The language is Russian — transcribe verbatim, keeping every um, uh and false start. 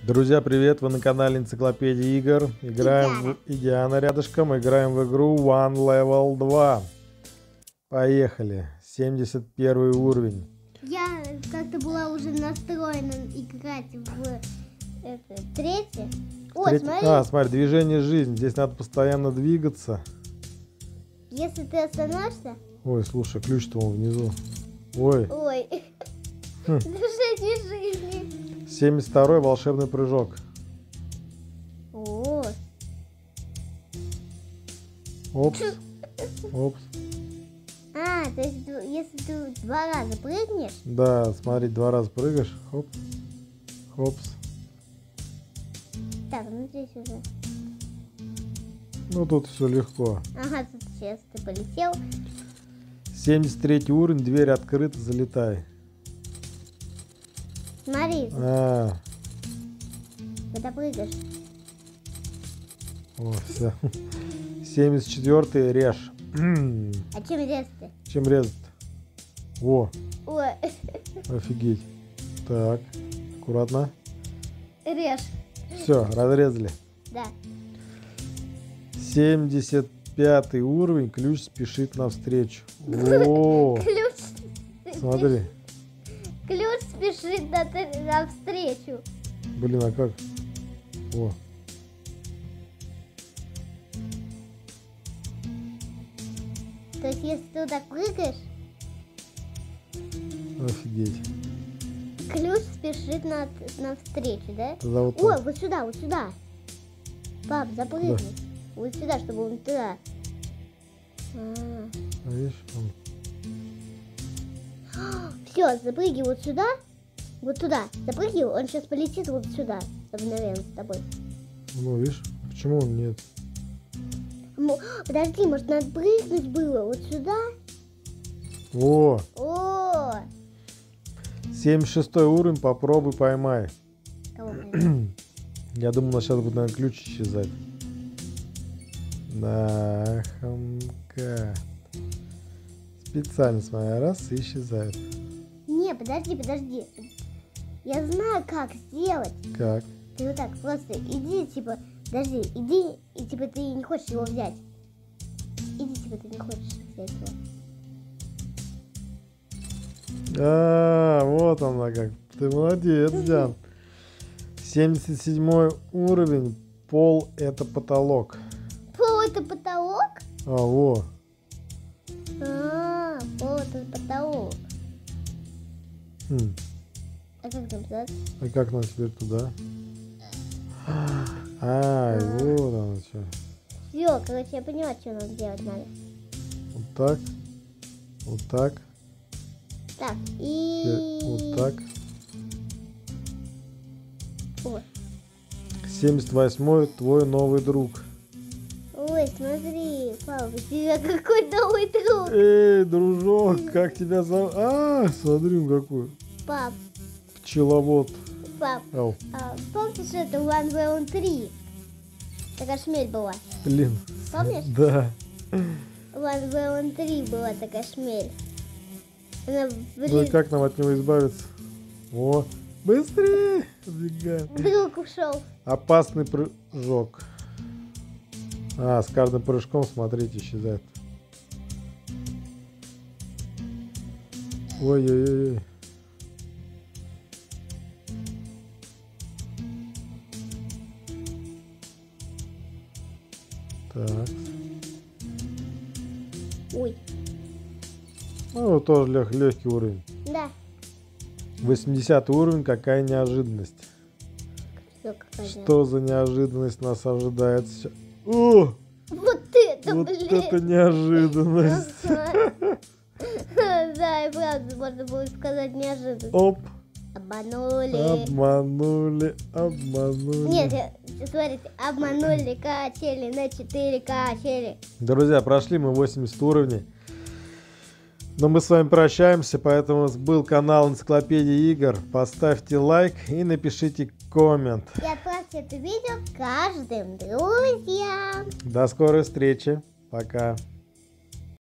Друзья, привет! Вы на канале Энциклопедия игр. Играем в... И Диана рядышком. Играем в игру One Level два. Поехали. семьдесят первый уровень. Я как-то была уже настроена играть в это, третий. О, Третий... смотри. А, смотри, движение жизни. Здесь надо постоянно двигаться. Если ты остановишься... Ой, слушай, ключ-то он внизу. Ой. Ой. Хм. Движение жизни. семьдесят второй волшебный прыжок. О. Опс. Опс. А, то есть если ты два раза прыгнешь... Да, смотри, два раза прыгаешь. Хоп. Хопс. Так, ну здесь уже... Ну тут все легко. Ага, тут сейчас ты полетел. семьдесят третий уровень, дверь открыта, залетай. Смотри, А, когда прыгаешь. о, все. семьдесят четвёртый режь. А чем резать-то? Чем резать-то? О, Ой, офигеть. Так, аккуратно. режь. Все, разрезали. Да. семьдесят пятый уровень, ключ спешит навстречу. О, Ключ. смотри. Ключ спешит на- навстречу. Блин, а как? О. То есть если ты так прыгаешь, Офигеть. ключ спешит на, навстречу, да? Тогда вот Ой, так. вот сюда, вот сюда. Пап, запрыгни. Вот сюда, чтобы он туда. А. А, видишь, он... Все, запрыгни вот сюда. Вот туда. Запрыгни, он сейчас полетит вот сюда. Мгновенно с тобой. Ну, видишь, почему он нет? Мо- Подожди, может надо прыгнуть было вот сюда? О, О, семьдесят шестой уровень, попробуй поймай. кого мы? Я думаю, у нас сейчас будет, наверное, ключ исчезать. Да, хамка. Специально смотря, раз, и исчезает. Не, подожди, подожди. Я знаю, как сделать. Как? Ты вот так просто иди, типа, подожди, иди, и типа ты не хочешь его взять. Иди, типа, ты не хочешь взять его. А, вот она как. Ты молодец, Диан. семьдесят седьмой уровень, пол это потолок. Пол это потолок? А, во. А, пол это потолок. Хм. А как там взять? А как нам теперь туда? А, вот оно что. Все, короче, я поняла, что нам делать надо. Вот так. Вот так. Так, Теперь и... вот так. О. семьдесят восьмой твой новый друг. Ой, смотри, папа, у тебя какой новый друг. Эй, дружок, как тебя зовут? А, смотри, он какой. Пап, Пчеловод. пап, Ау, а, помнишь, это One Level три? Такая шмель была. блин. Помнишь? Да. One Level три была такая шмель. Она Ну и блин, как нам от него избавиться? О, быстрее! Сбегаем. друг ушел. Опасный прыжок. А, с каждым прыжком, смотрите, исчезает. Ой-ой-ой. Так. Ой, Ну, тоже лег, легкий уровень. да. восьмидесятый уровень, какая неожиданность. Всё, какая Что за неожиданность нас ожидает сейчас? О, Вот это, вот блин. это неожиданность. Ага. Да, и правда, можно будет сказать неожиданно. Оп, Обманули. обманули, обманули. Нет, я- смотрите, обманули качели на четыре качели. Друзья, прошли мы восемьдесят уровней. Но мы с вами прощаемся, поэтому у нас был канал Энциклопедия игр. Поставьте лайк и напишите коммент. И отправьте это видео каждым друзьям. До скорой встречи. Пока.